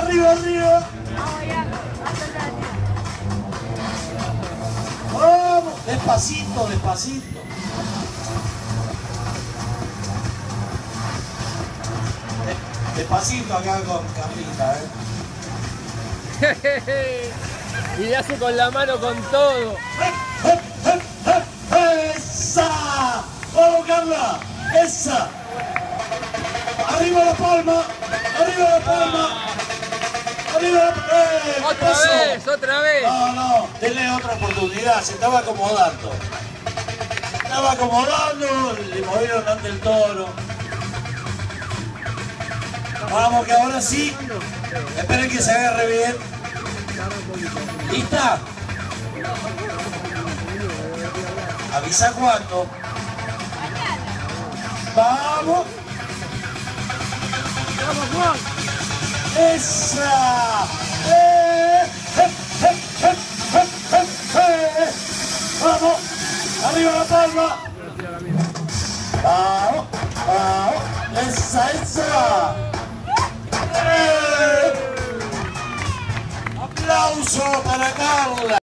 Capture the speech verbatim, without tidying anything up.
arriba, arriba. Vamos, despacito, despacito. Despacito acá con Carlita, ¿eh? Y le hace con la mano con todo. ¡Esa! ¡Vamos, Carla! ¡Esa! ¡Arriba la palma! ¡Arriba la palma! ¡Arriba la palma! ¡Eh! ¡Otra eso! vez! ¡Otra vez! No, no, denle otra oportunidad, se estaba acomodando. Se estaba acomodando, le movieron ante el toro. Vamos, que ahora sí. Esperen que se agarre bien. ¿Lista? Avisa cuándo. Vamos. Vamos, Juan. ¡Esa! ¡Eh! ¡Eh! ¡Eh! ¡Eh! ¡Eh! ¡Eh! ¡Eh! ¡Vamos! ¡Arriba la palma! ¡Vamos! ¡Vamos! ¡Esa! ¡Esa! ¡Eh! ¡Aplauso para Carla!